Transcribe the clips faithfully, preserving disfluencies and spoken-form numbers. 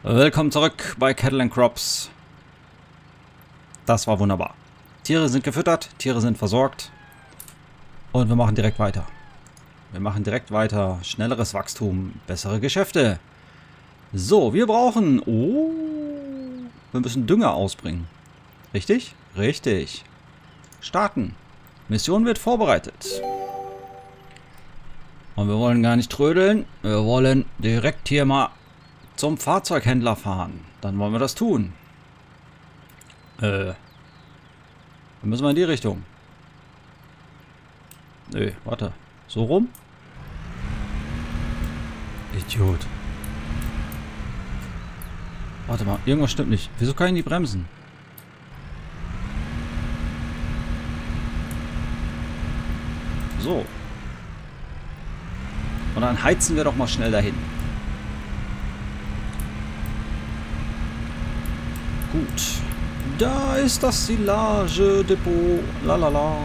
Willkommen zurück bei Cattle and Crops. Das war wunderbar. Tiere sind gefüttert, Tiere sind versorgt. Und wir machen direkt weiter. Wir machen direkt weiter. Schnelleres Wachstum, bessere Geschäfte. So, wir brauchen... Oh, wir müssen Dünger ausbringen. Richtig? Richtig. Starten. Mission wird vorbereitet. Und wir wollen gar nicht trödeln. Wir wollen direkt hier mal zum Fahrzeughändler fahren. Dann wollen wir das tun. Äh. Dann müssen wir in die Richtung. Nö, warte. So rum? Idiot. Warte mal, irgendwas stimmt nicht. Wieso kann ich nicht bremsen? So. Und dann heizen wir doch mal schnell dahin. Gut. Da ist das Silagedepot. Lalala.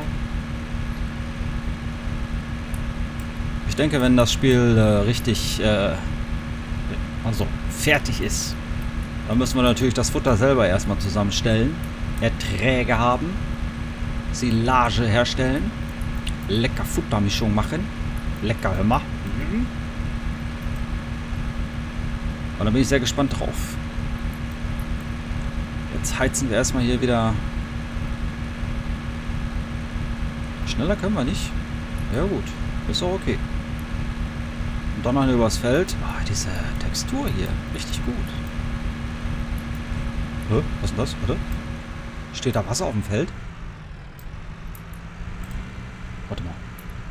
Ich denke, wenn das Spiel äh, richtig äh, also fertig ist, dann müssen wir natürlich das Futter selber erstmal zusammenstellen. Erträge haben. Silage herstellen. Lecker Futtermischung machen. Lecker, hör mal. Mhm. Und da bin ich sehr gespannt drauf. Jetzt heizen wir erstmal hier wieder. Schneller können wir nicht. Ja gut, ist auch okay. Und dann noch übers Feld. Oh, diese Textur hier, richtig gut. Hä? Was ist denn das? Warte. Steht da Wasser auf dem Feld? Warte mal.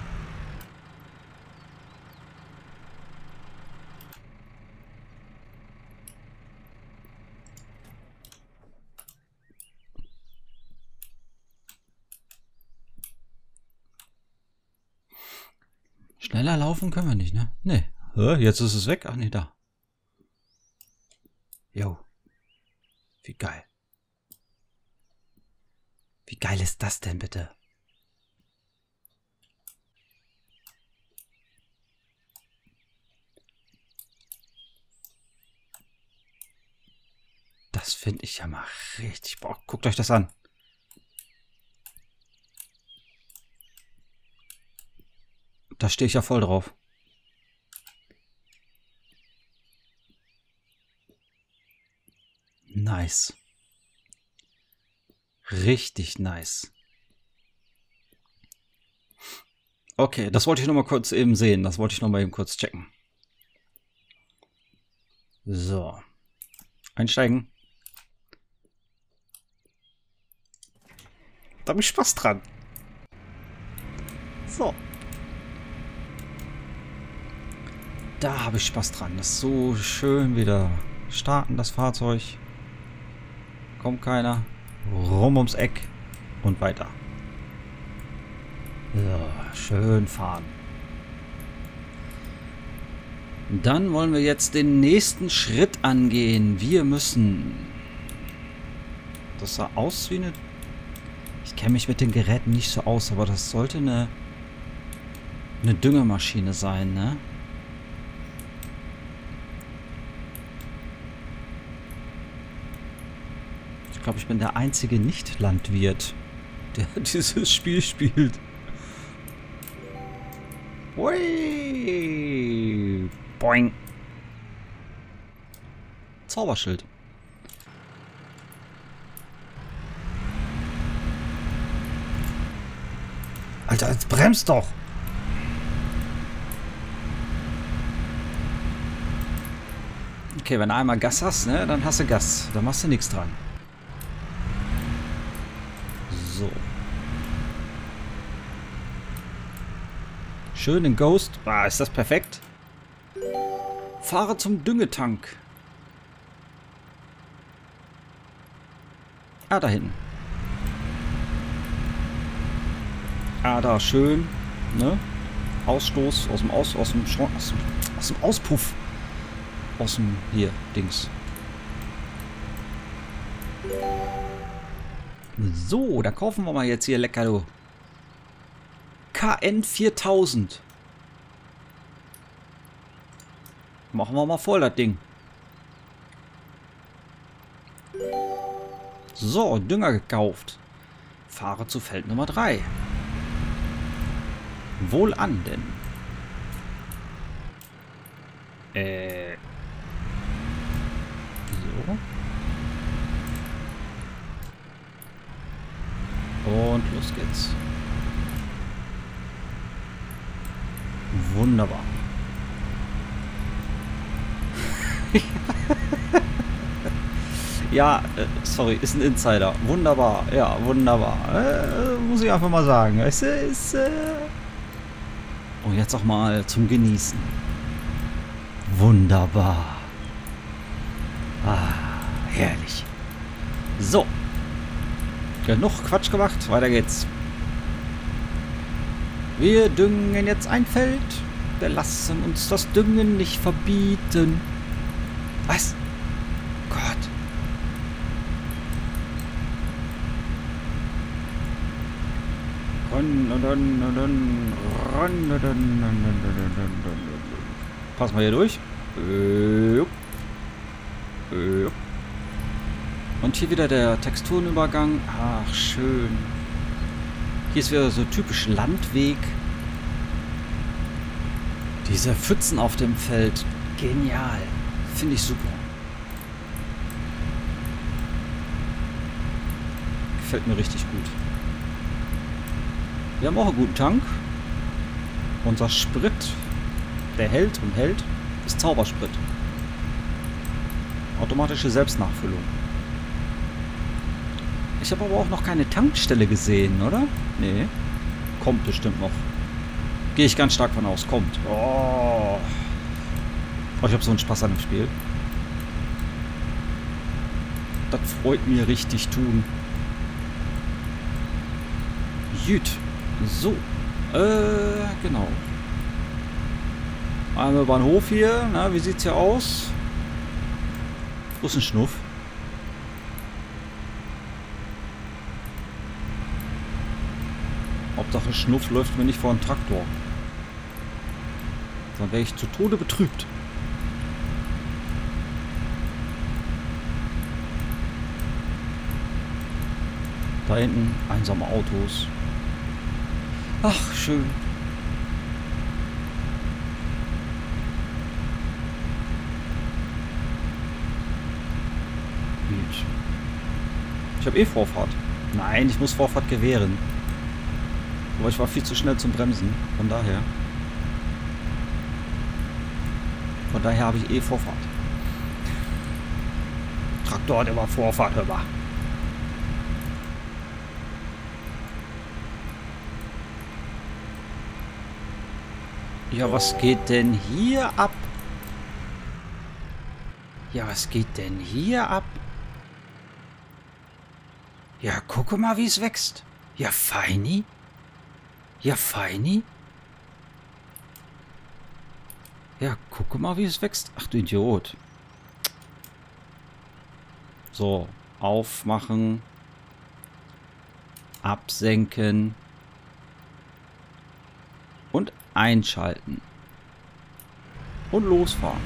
Schneller laufen können wir nicht, ne? Ne. Jetzt ist es weg. Ach nee, da. Jo. Wie geil. Wie geil ist das denn bitte? Das finde ich ja mal richtig. Boah, guckt euch das an. Da stehe ich ja voll drauf. Nice. Richtig nice. Okay, das wollte ich noch mal kurz eben sehen. Das wollte ich noch mal eben kurz checken. So. Einsteigen. Da habe ich Spaß dran. So. Da habe ich Spaß dran. Das ist so schön wieder. Starten das Fahrzeug. Kommt keiner. Rum ums Eck. Und weiter. So, schön fahren. Dann wollen wir jetzt den nächsten Schritt angehen. Wir müssen... Das sah aus wie eine... Ich kenne mich mit den Geräten nicht so aus, aber das sollte eine... eine Düngermaschine sein, ne? Ich glaube, ich bin der einzige Nicht-Landwirt, der dieses Spiel spielt. Ui. Boing. Zauberschild. Alter, jetzt bremst doch. Okay, wenn du einmal Gas hast, ne, dann hast du Gas. Da machst du nichts dran. So. Schön in Ghost. Ah, ist das perfekt? Fahre zum Düngetank. Ah, da hinten. Ah, da schön. Ne? Ausstoß aus dem Aus, aus dem, aus dem, aus dem Auspuff. Aus dem hier, Dings. So, da kaufen wir mal jetzt hier lecker, du. K N viertausend. Machen wir mal voll, das Ding. So, Dünger gekauft. Fahre zu Feld Nummer drei. Wohlan denn. Äh. So. Und los geht's. Wunderbar. Ja, äh, sorry, ist ein Insider. Wunderbar, ja, wunderbar. Äh, muss ich einfach mal sagen. Es ist... Äh Und jetzt auch mal zum Genießen. Wunderbar. Ah, herrlich. So. Genug Quatsch gemacht, weiter geht's. Wir düngen jetzt ein Feld. Wir lassen uns das Düngen nicht verbieten. Was? Gott. Pass mal hier durch. Und hier wieder der Texturenübergang. Ach, schön. Hier ist wieder so typisch Landweg. Diese Pfützen auf dem Feld. Genial. Finde ich super. Gefällt mir richtig gut. Wir haben auch einen guten Tank. Unser Sprit, der hält und hält, ist Zaubersprit. Automatische Selbstnachfüllung. Ich habe aber auch noch keine Tankstelle gesehen, oder? Nee. Kommt bestimmt noch. Gehe ich ganz stark von aus. Kommt. Oh. Oh, ich habe so einen Spaß an dem Spiel. Das freut mir richtig tun. Jüt. So. Äh, genau. Einmal über den Hof hier. Na, wie sieht's hier aus? Wo ist ein Schnuff? Hauptsache Schnuff läuft mir nicht vor den Traktor. Dann wäre ich zu Tode betrübt. Da hinten einsame Autos. Ach, schön. Ich habe eh Vorfahrt. Nein, ich muss Vorfahrt gewähren. Aber ich war viel zu schnell zum Bremsen. Von daher. Von daher habe ich eh Vorfahrt. Traktor hat immer Vorfahrt, hör mal. Ja, was geht denn hier ab? Ja, was geht denn hier ab? Ja, gucke mal, wie es wächst. Ja, feini. Ja, feini. Ja, gucke mal, wie es wächst. Ach, du Idiot. So, aufmachen. Absenken. Und einschalten. Und losfahren.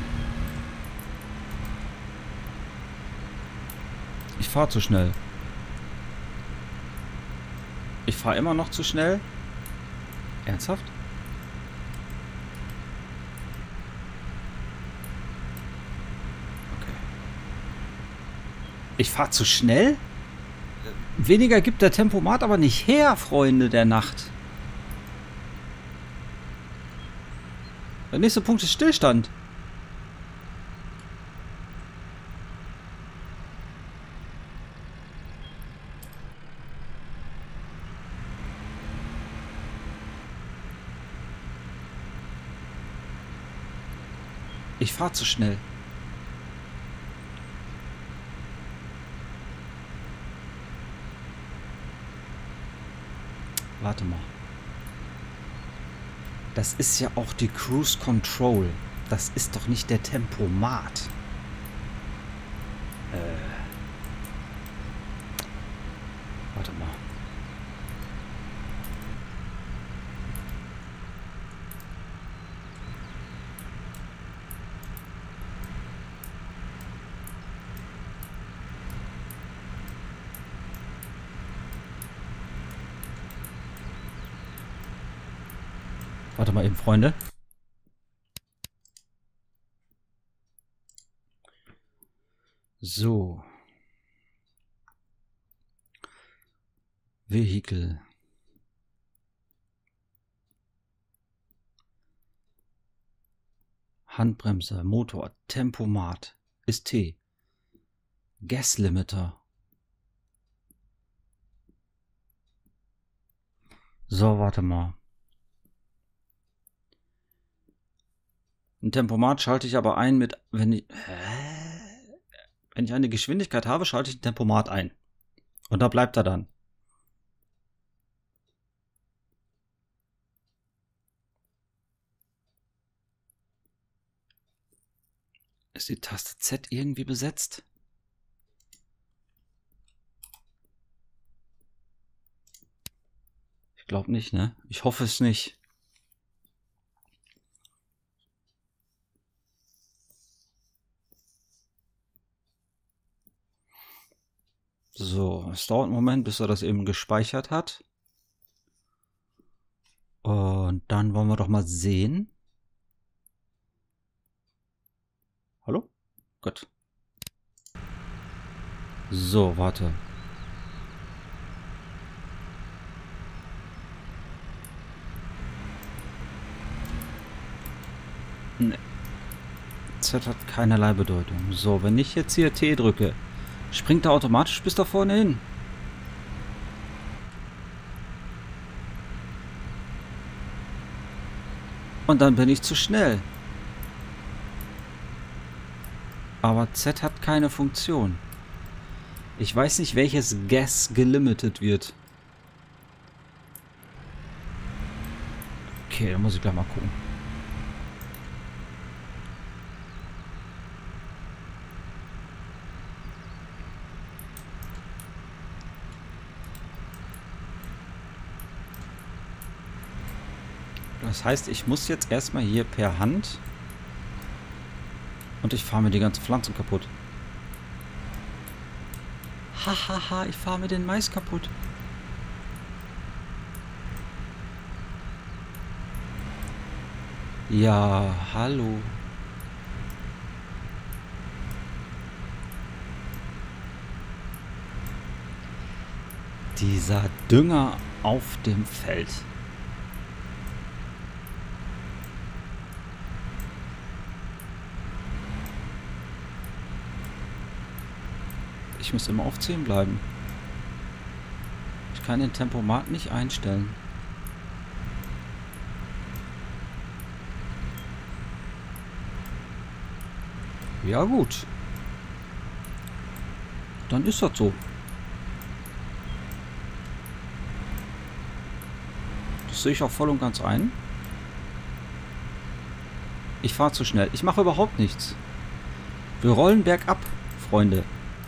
Ich fahre zu schnell. Ich fahre immer noch zu schnell. Ernsthaft? Okay. Ich fahre zu schnell? Weniger gibt der Tempomat aber nicht her, Freunde der Nacht. Der nächste Punkt ist Stillstand. Ich fahre zu schnell. Warte mal. Das ist ja auch die Cruise Control. Das ist doch nicht der Tempomat. Äh. Warte mal. Warte mal eben, Freunde. So. Vehikel. Handbremse, Motor, Tempomat, ist T. Gaslimiter. So, warte mal. Ein Tempomat schalte ich aber ein mit, wenn ich, äh, wenn ich eine Geschwindigkeit habe, schalte ich ein Tempomat ein. Und da bleibt er dann. Ist die Taste Z irgendwie besetzt? Ich glaube nicht, ne? Ich hoffe es nicht. So, es dauert einen Moment, bis er das eben gespeichert hat. Und dann wollen wir doch mal sehen. Hallo? Gut. So, warte. Ne. Z hat keinerlei Bedeutung. So, wenn ich jetzt hier T drücke, springt er automatisch bis da vorne hin. Und dann bin ich zu schnell. Aber Z hat keine Funktion. Ich weiß nicht, welches Gas gelimitet wird. Okay, dann muss ich gleich mal gucken. Das heißt, ich muss jetzt erstmal hier per Hand und ich fahre mir die ganze Pflanze kaputt. Hahaha, ha, ha, ich fahre mir den Mais kaputt. Ja, hallo. Dieser Dünger auf dem Feld. Ich muss immer auf zehn bleiben. Ich kann den Tempomat nicht einstellen. Ja gut. Dann ist das so. Das sehe ich auch voll und ganz ein. Ich fahre zu schnell. Ich mache überhaupt nichts. Wir rollen bergab, Freunde.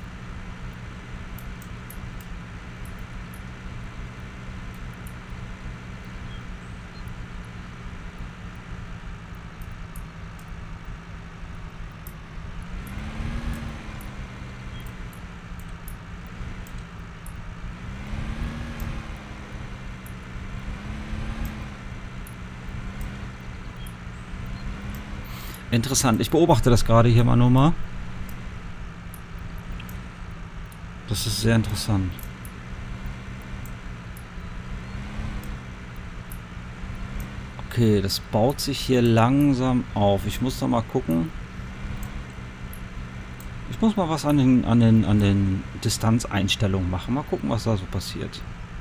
Interessant. Ich beobachte das gerade hier mal nur mal. Das ist sehr interessant. Okay, das baut sich hier langsam auf. Ich muss doch mal gucken. Ich muss mal was an den, an den, an den Distanzeinstellungen machen. Mal gucken, was da so passiert.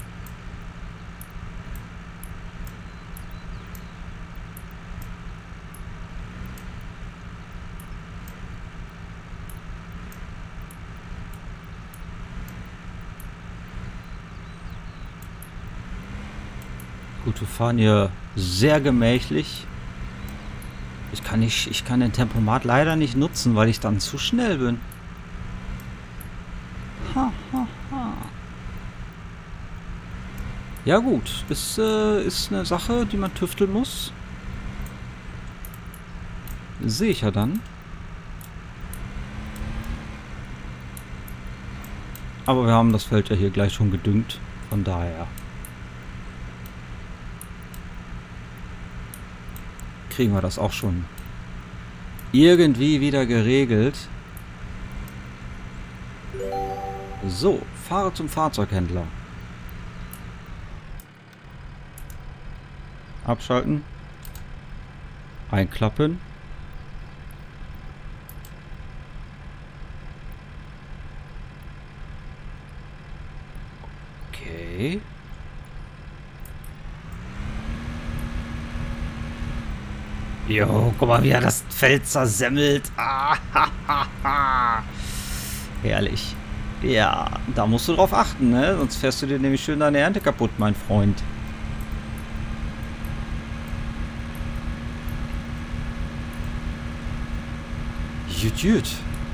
Gut, wir fahren hier sehr gemächlich. Ich kann nicht, ich kann den Tempomat leider nicht nutzen, weil ich dann zu schnell bin. Ha, ha, ha. Ja gut, ist, äh, ist eine Sache, die man tüfteln muss. Sehe ich ja dann. Aber wir haben das Feld ja hier gleich schon gedüngt. Von daher. kriegen wir das auch schon irgendwie wieder geregelt. So, fahre zum Fahrzeughändler. Abschalten. Einklappen. Okay. Jo, guck mal, wie er das Feld zersemmelt. Ah, ha, ha, ha. Herrlich. Ja, da musst du drauf achten, ne? Sonst fährst du dir nämlich schön deine Ernte kaputt, mein Freund. Jut, jut.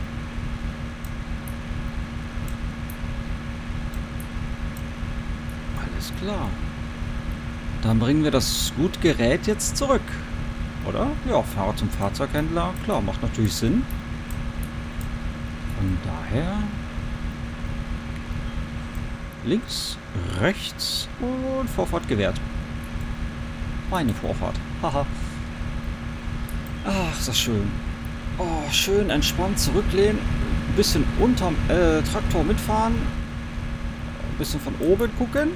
Alles klar. Dann bringen wir das gute Gerät jetzt zurück. Oder? Ja, fahre zum Fahrzeughändler. Klar, macht natürlich Sinn. Von daher... Links, rechts und Vorfahrt gewährt. Meine Vorfahrt. Haha. Ach, ist das schön. Oh, schön entspannt zurücklehnen. Ein bisschen unterm äh, Traktor mitfahren. Ein bisschen von oben gucken.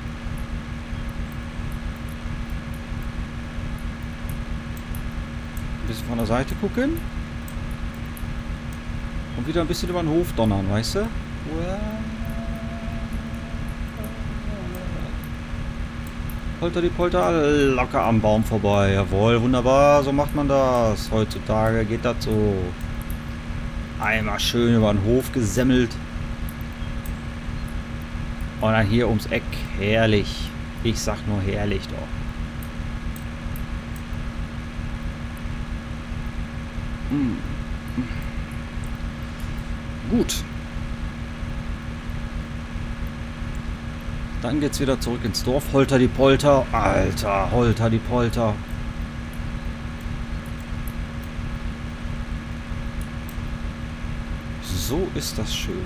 Ein bisschen von der Seite gucken. Und wieder ein bisschen über den Hof donnern, weißt du? Polter die Polter, locker am Baum vorbei. Jawohl, wunderbar, so macht man das. Heutzutage geht das so. Einmal schön über den Hof gesemmelt. Und dann hier ums Eck. Herrlich. Ich sag nur herrlich doch. Hm. Gut. Dann geht's wieder zurück ins Dorf. Holter die Polter. Alter, holter die Polter. So ist das schön.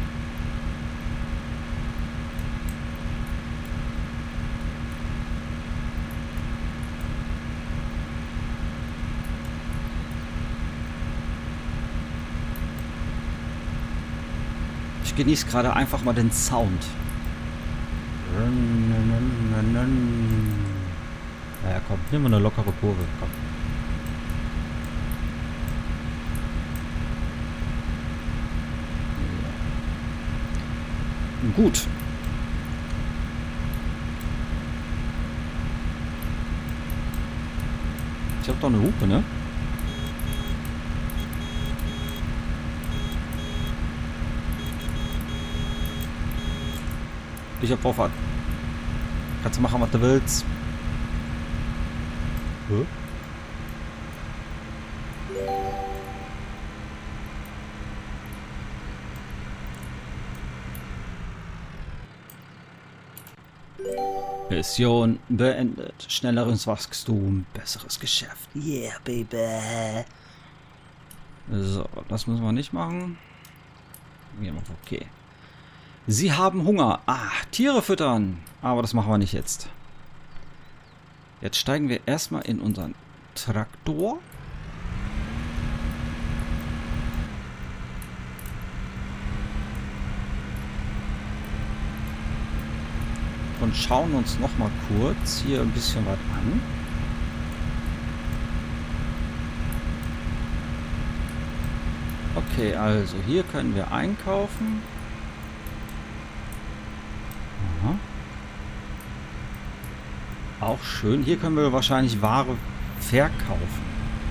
Ich genieße gerade einfach mal den Sound. Ja, komm, nimm mal eine lockere Kurve. Komm. Ja. Gut. Ich hab doch eine Hupe, ne? Ich hab Vorfahrt. Kannst du machen, was du willst. Hä? Mission beendet. Schnelleres Wachstum, besseres Geschäft. Yeah, baby. So, das müssen wir nicht machen. Ja, okay. Sie haben Hunger. Ah, Tiere füttern. Aber das machen wir nicht jetzt. Jetzt steigen wir erstmal in unseren Traktor. Und schauen uns noch mal kurz hier ein bisschen was an. Okay, also hier können wir einkaufen. Aha. Auch schön. Hier können wir wahrscheinlich Ware verkaufen.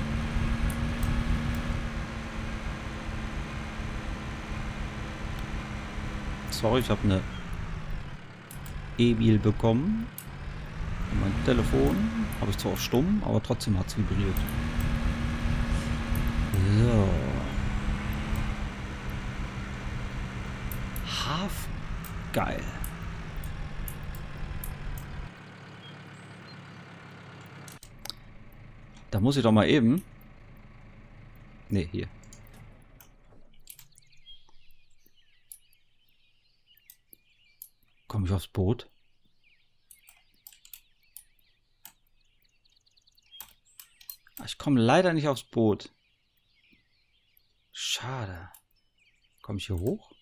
Sorry, ich habe eine E-Mail bekommen. Und mein Telefon habe ich zwar auf stumm, aber trotzdem hat es vibriert. So. Hafen. Geil. Da muss ich doch mal eben... Ne, hier. Komme ich aufs Boot? komme leider nicht aufs Boot. Schade. Komme ich hier hoch?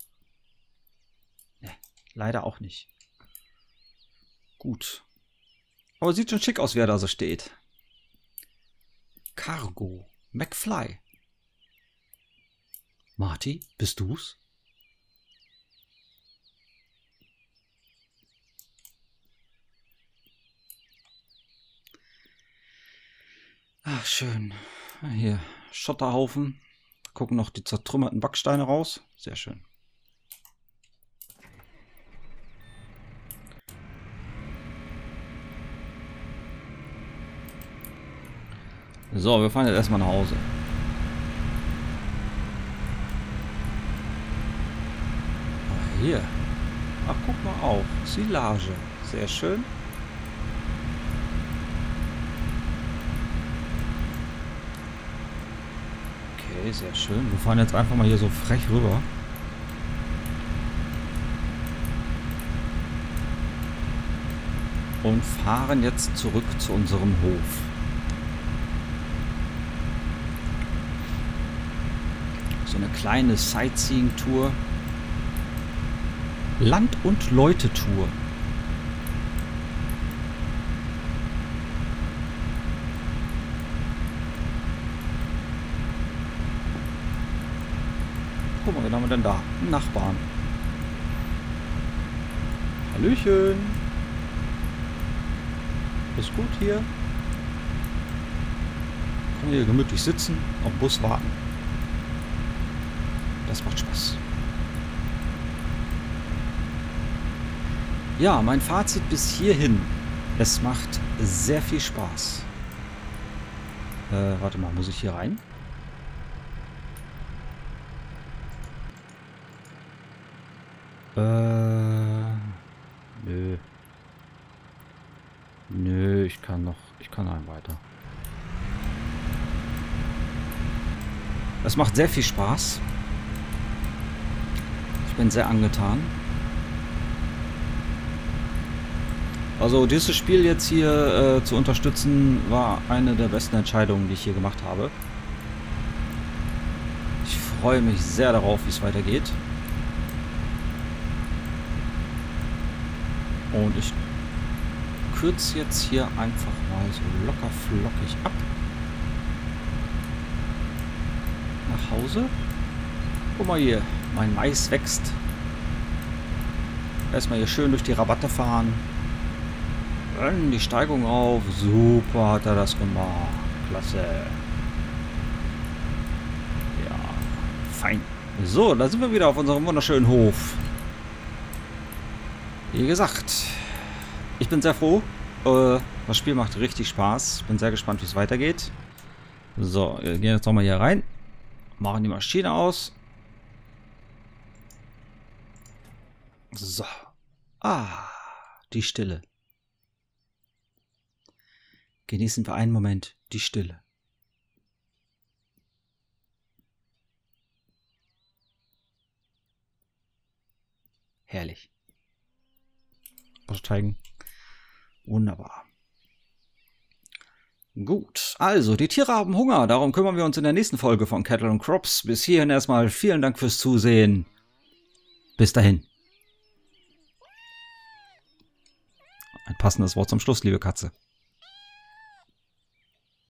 Ne, leider auch nicht. Gut. Aber sieht schon schick aus, wer da so steht. Cargo. McFly. Marty, bist du's? Ach, schön. Hier, Schotterhaufen. Gucken noch die zertrümmerten Backsteine raus. Sehr schön. So, wir fahren jetzt erstmal nach Hause. Ach, hier. Ach, guck mal auch. Silage. Sehr schön. Okay, sehr schön. Wir fahren jetzt einfach mal hier so frech rüber. Und fahren jetzt zurück zu unserem Hof. So eine kleine Sightseeing-Tour. Land- und Leute-Tour. Guck mal, wen haben wir denn da? Einen Nachbarn. Hallöchen. Ist gut hier. Können wir hier gemütlich sitzen, auf den Bus warten. Das macht Spaß. Ja, mein Fazit bis hierhin. Es macht sehr viel Spaß. Äh, warte mal, muss ich hier rein? Äh, nö. Nö, ich kann noch, ich kann einen weiter. Es macht sehr viel Spaß. Ich bin sehr angetan. Also dieses Spiel jetzt hier äh, zu unterstützen, war eine der besten Entscheidungen, die ich hier gemacht habe. Ich freue mich sehr darauf, wie es weitergeht. Und ich kürze jetzt hier einfach mal so locker flockig ab. Nach Hause. Guck mal hier, mein Mais wächst. Erstmal hier schön durch die Rabatte fahren. Dann die Steigung auf. Super hat er das gemacht. Klasse. Ja, fein. So, da sind wir wieder auf unserem wunderschönen Hof. Wie gesagt, ich bin sehr froh. Äh, das Spiel macht richtig Spaß. Ich bin sehr gespannt, wie es weitergeht. So, wir gehen jetzt nochmal hier rein. Machen die Maschine aus. So. Ah, die Stille. Genießen wir einen Moment die Stille. Herrlich. Aussteigen. Wunderbar. Gut, also die Tiere haben Hunger, darum kümmern wir uns in der nächsten Folge von Cattle and Crops. Bis hierhin erstmal vielen Dank fürs Zusehen. Bis dahin. Ein passendes Wort zum Schluss, liebe Katze.